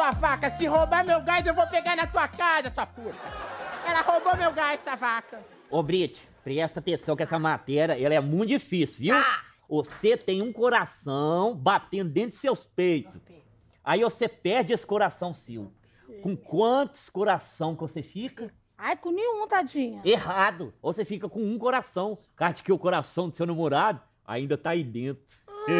sua vaca. Se roubar meu gás, eu vou pegar na tua casa, sua puta. Ela roubou meu gás, essa vaca. Ô, Brit, presta atenção que essa matéria, ela é muito difícil, viu? Você tem um coração batendo dentro de seus peitos. Aí você perde esse coração seu. Com quantos coração que você fica? Ai, com nenhum, tadinha. Errado. Ou você fica com um coração. Caso que o coração do seu namorado ainda tá aí dentro.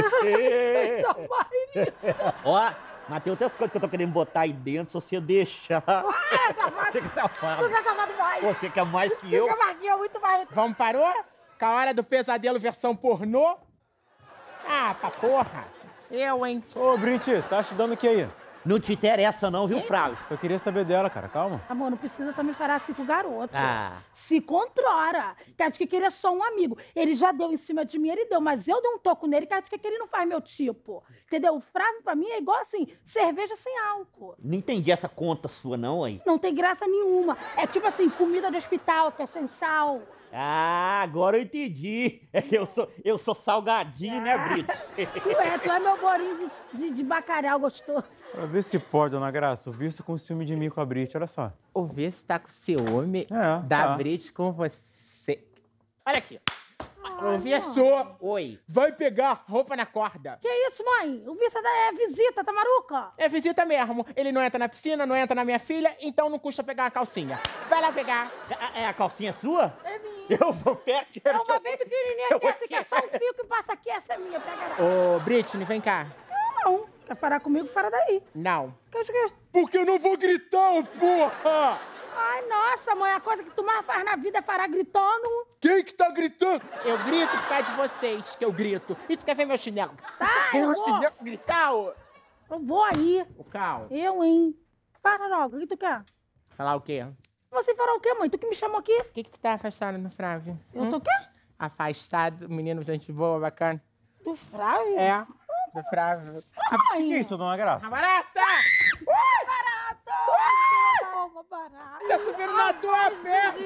Ó, mas tem outras coisas que eu tô querendo botar aí dentro, se você deixar. Você que tá Tu quer safado mais? Você quer mais que eu? Tu quer mais que eu, muito mais. Vamos, parou? Com a hora do pesadelo versão pornô? Ah, pra porra. Eu, hein? Ô, Brit, tá estudando o que aí? Não te interessa não, viu, Frávio? Eu queria saber dela, cara. Calma. Amor, não precisa também falar assim com o garoto. Ah. Se controla. Que acho que ele é só um amigo. Ele já deu em cima de mim, ele deu. Mas eu dei um toco nele que acho que ele não faz meu tipo. Entendeu? O Frávio pra mim é igual assim, cerveja sem álcool. Não entendi essa conta sua não, hein? Não tem graça nenhuma. É tipo assim, comida de hospital, que é sem sal. Ah, agora eu entendi. É que eu sou salgadinho, né, Brit? Tu é meu bolinho de bacalhau gostoso. Pra ver se pode, dona Graça. Eu vi isso com ciúme de mim com a Brit, olha só. O ver se tá com ciúme É, da tá. Brit com você. Olha aqui. O Ai, Verso Oi. vai pegar roupa na corda. Que isso, mãe? O Vista é visita, tá maluca? É visita mesmo. Ele não entra na piscina, não entra na minha filha, então não custa pegar uma calcinha. Vai lá pegar. É a calcinha sua? É minha. Eu vou pegar. É uma bem pequenininha dessa que é só um fio que passa aqui, essa é minha. Pega ela. Ô, Britney, vem cá. Não. Quer falar comigo? Fala daí. Não. Quer o quê? Porque eu não vou gritar, porra! Ai, nossa, mãe, a coisa que tu mais faz na vida é parar gritando. Quem que tá gritando? Eu grito por causa de vocês que eu grito. E tu quer ver meu chinelo? Tá, Quer eu meu vou. chinelo gritar, ô? Eu vou aí. O Cal. Eu, hein? Fala logo, o que tu quer? Falar o quê? Você fará o quê, mãe? Tu que me chamou aqui? Por que tu tá afastado no Frávio? Eu tô o quê? Afastado, menino, gente boa, bacana. Do Frávio? É, do Frávio. O que é isso, dona Graça? Barata! Barata! Calma, barata. Tá subindo na tua perna!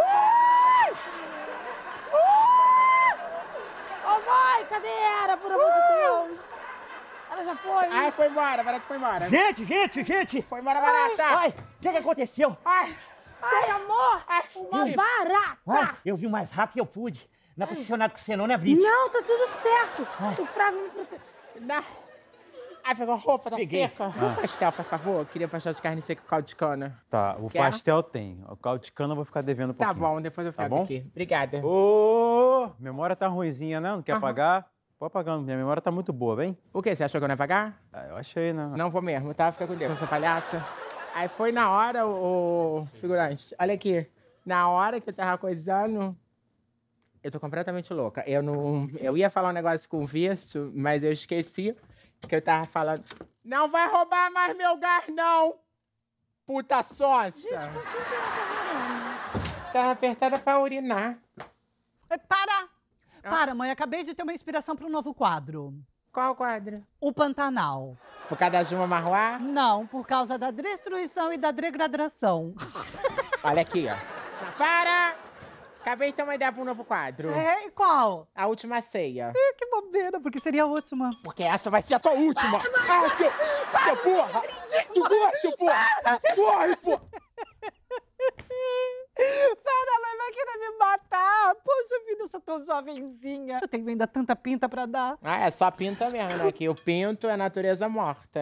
Ô, mãe, cadê ela, por amor de Deus? Ela já foi? Ai, foi embora, Barata foi embora. Gente! Foi embora, Barata! Ai, o que aconteceu? Ai, Ai, amor! ai, Uma ih. barata! Ai, eu vi o mais rápido que eu pude. Não aconteceu nada com você não, né, Brit? Não, tá tudo certo. O Frávio me protegeu. Não. Ai, pegou a roupa, tá Peguei. seca. Um pastel, por favor. Queria pastel de carne seca com caldo de cana. Tá, o Quer? pastel tem. O caldo de cana eu vou ficar devendo um Tá pouquinho. bom, depois eu Tá pego bom? aqui. Obrigada. Ô, memória tá ruinzinha, né? Não quer pagar? Pode pagar, minha memória tá muito boa, vem? O quê? Você achou que eu não ia pagar? Ah, eu achei, né? Não vou mesmo, tá? Fica com Deus, sua palhaça. Aí foi na hora, o figurante. Olha aqui. Na hora que eu tava coisando... Eu tô completamente louca. Eu ia falar um negócio com o Verso, mas eu esqueci que eu tava falando... Não vai roubar mais meu gás, não! Puta sonsa! Tava apertada pra urinar. Para! Para, mãe. Acabei de ter uma inspiração para um novo quadro. Qual quadro? O Pantanal. Por causa da Juma Marruá? Não, por causa da destruição e da degradação. Olha aqui, ó. Para! Acabei de ter uma ideia pra um novo quadro. É, e qual? A última ceia. Ih, que bobeira, porque seria a última. Porque essa vai ser a tua última. Ah, seu porra! Tu gosta, porra! Corre, porra! Para, mãe, vai querer me matar. Poxa vida, eu sou tão jovenzinha. Eu tenho ainda tanta pinta pra dar. Ah, é só pinta mesmo, né? Que o pinto é natureza morta.